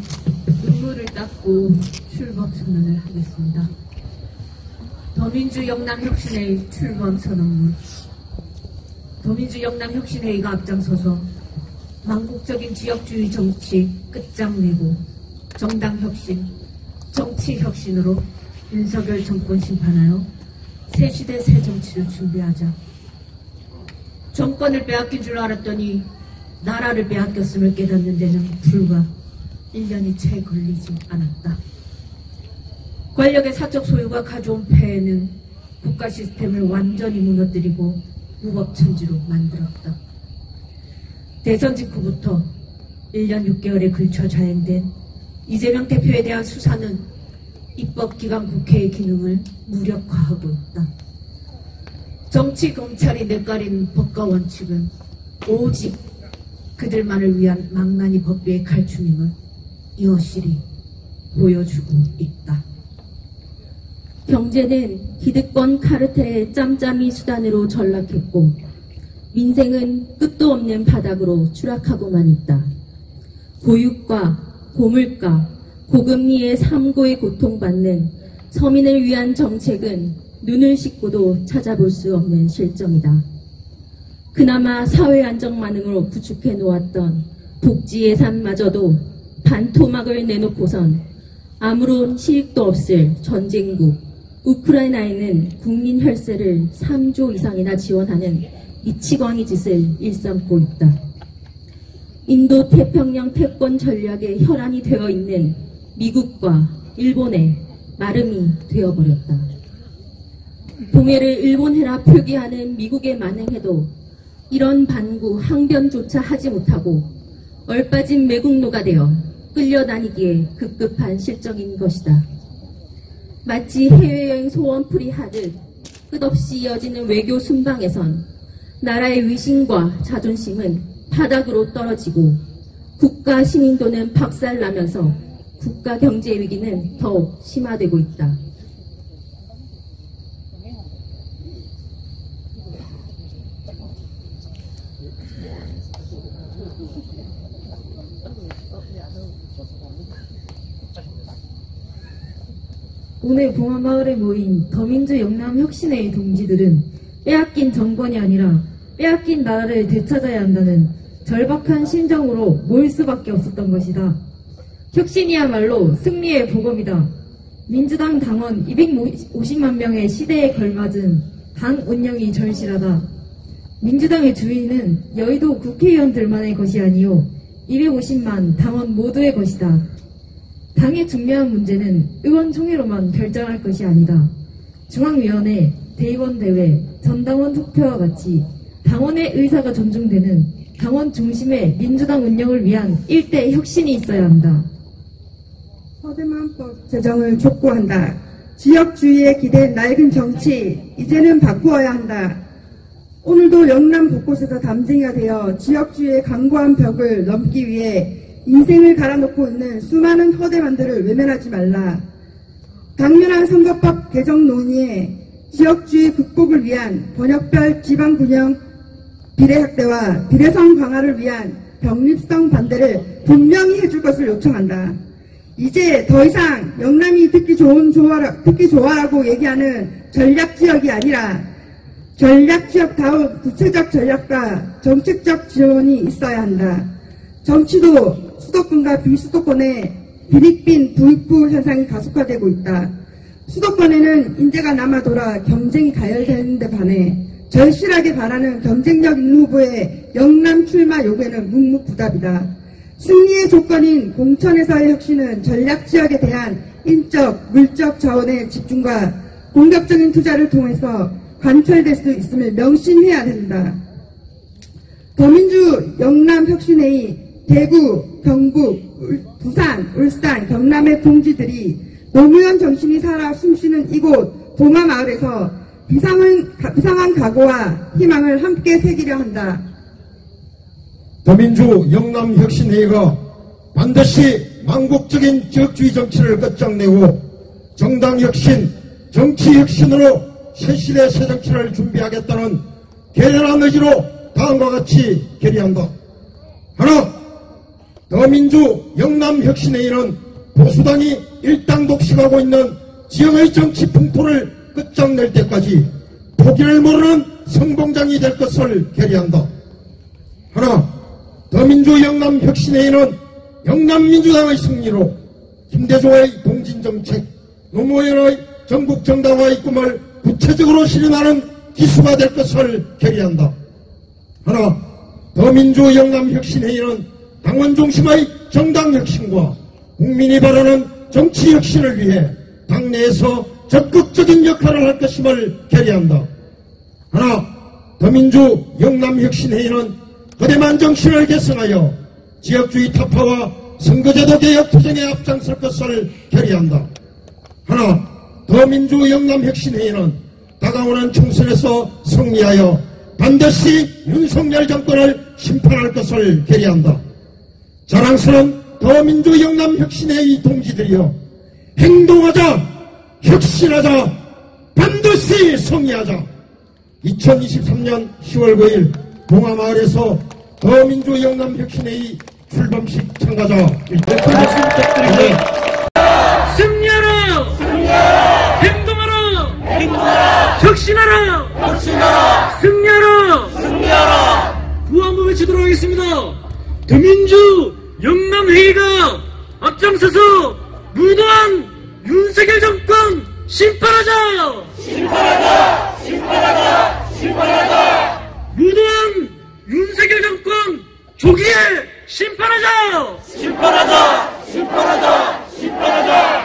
눈물을 닦고 출범 선언을 하겠습니다. 더민주 영남혁신회의 출범 선언문. 더민주 영남혁신회의가 앞장서서 망국적인 지역주의 정치 끝장내고 정당혁신, 정치혁신으로 윤석열 정권 심판하여 새시대 새정치를 준비하자. 정권을 빼앗긴 줄 알았더니 나라를 빼앗겼음을 깨닫는 데는 불과 1년이 채 걸리지 않았다. 권력의 사적 소유가 가져온 폐해는 국가 시스템을 완전히 무너뜨리고 무법천지로 만들었다. 대선 직후부터 1년 6개월에 걸쳐 자행된 이재명 대표에 대한 수사는 입법기관 국회의 기능을 무력화하고 있다. 정치, 검찰이 내까린 법과 원칙은 오직 그들만을 위한 망나니 법비의 칼춤임을 여실히 보여주고 있다. 경제는 기득권 카르텔의 짬짬이 수단으로 전락했고 민생은 끝도 없는 바닥으로 추락하고만 있다. 고유가, 고물가, 고금리의 삼고에 고통받는 서민을 위한 정책은 눈을 씻고도 찾아볼 수 없는 실정이다. 그나마 사회 안정만으로 구축해 놓았던 복지 예산마저도 반토막을 내놓고선 아무런 실익도 없을 전쟁국 우크라이나에는 국민 혈세를 3조 이상이나 지원하는 미치광이 짓을 일삼고 있다. 인도 태평양 패권 전략에 혈안이 되어 있는 미국과 일본의 마름이 되어버렸다. 동해를 일본해라 표기하는 미국의 만행해도 이런 반구 항변조차 하지 못하고 얼빠진 매국노가 되어 끌려다니기에 급급한 실정인 것이다. 마치 해외여행 소원풀이 하듯 끝없이 이어지는 외교 순방에선 나라의 위신과 자존심은 바닥으로 떨어지고 국가 신인도는 박살나면서 국가 경제 위기는 더욱 심화되고 있다. 오늘 봉화마을에 모인 더민주 영남혁신회의 동지들은 빼앗긴 정권이 아니라 빼앗긴 나라를 되찾아야 한다는 절박한 심정으로 모일 수밖에 없었던 것이다. 혁신이야말로 승리의 보검이다. 민주당 당원 250만 명의 시대에 걸맞은 당 운영이 절실하다. 민주당의 주인은 여의도 국회의원들만의 것이 아니요 250만 당원 모두의 것이다. 당의 중요한 문제는 의원총회로만 결정할 것이 아니다. 중앙위원회, 대의원대회, 전당원 투표와 같이 당원의 의사가 존중되는 당원 중심의 민주당 운영을 위한 일대 혁신이 있어야 한다. 허대만법 제정을 촉구한다. 지역주의에 기댄 낡은 정치, 이제는 바꾸어야 한다. 오늘도 영남 곳곳에서 담쟁이가 되어 지역주의의 강고한 벽을 넘기 위해 인생을 갈아놓고 있는 수많은 허대만들을 외면하지 말라. 당면한 선거법 개정 논의에 지역주의 극복을 위한 번역별 지방균형 비례학대와 비례성 강화를 위한 병립성 반대를 분명히 해줄 것을 요청한다. 이제 더 이상 영남이 듣기 좋아라고 얘기하는 전략지역이 아니라 전략지역다운 구체적 전략과 정책적 지원이 있어야 한다. 정치도 수도권과 비수도권의 빈익빈 부익부 현상이 가속화되고 있다. 수도권에는 인재가 남아 돌아 경쟁이 가열되는 데 반해 절실하게 바라는 경쟁력 있는 후보의 영남 출마 요구에는 묵묵부답이다. 승리의 조건인 공천에서의 혁신은 전략지역에 대한 인적, 물적 자원의 집중과 공격적인 투자를 통해서 관철될 수 있음을 명심해야 된다. 더민주 영남혁신회의 대구, 경북, 부산, 울산, 경남의 동지들이 노무현 정신이 살아 숨쉬는 이곳 봉화마을에서 비상한 각오와 희망을 함께 새기려 한다. 더민주 영남혁신회의가 반드시 망국적인 지역주의 정치를 끝장내고 정당혁신, 정치혁신으로 새시대 새정치를 준비하겠다는 결연한 의지로 다음과 같이 결의한다. 하나, 더민주 영남혁신회의는 보수당이 일당 독식하고 있는 지역의 정치 풍토를 끝장낼 때까지 포기를 모르는 성봉장이 될 것을 결의한다. 하나, 더민주 영남혁신회의는 영남민주당의 승리로 김대중의 동진정책, 노무현의 전국정당화의 꿈을 구체적으로 실현하는 기수가 될 것을 결의한다. 하나, 더민주 영남혁신회의는 당원 중심의 정당혁신과 국민이 바라는 정치혁신을 위해 당내에서 적극적인 역할을 할 것임을 결의한다. 하나, 더민주 영남혁신회의는 거대만 정신을 개선하여 지역주의 타파와 선거제도 개혁 투쟁에 앞장설 것을 결의한다. 하나, 더민주 영남혁신회의는 다가오는 총선에서 승리하여 반드시 윤석열 정권을 심판할 것을 결의한다. 자랑스러운 더민주 영남혁신회의 동지들이여, 행동하자, 혁신하자, 반드시 승리하자. 2023년 10월 9일 봉화마을에서 더민주 영남혁신회의 출범식 참가자 일대 박수 부탁드립니다. 승리하라! 승리하라! 행동하라! 행동하라! 혁신하라! 혁신하라! 승리하라! 승리하라! 구호 한번 외치도록 하겠습니다. 더민주 영남회의가 앞장서서 무도한 윤석열 정권 심판하자! 심판하자! 심판하자! 심판하자! 무도한 윤석열 정권 조기에 심판하자! 심판하자! 심판하자! 심판하자!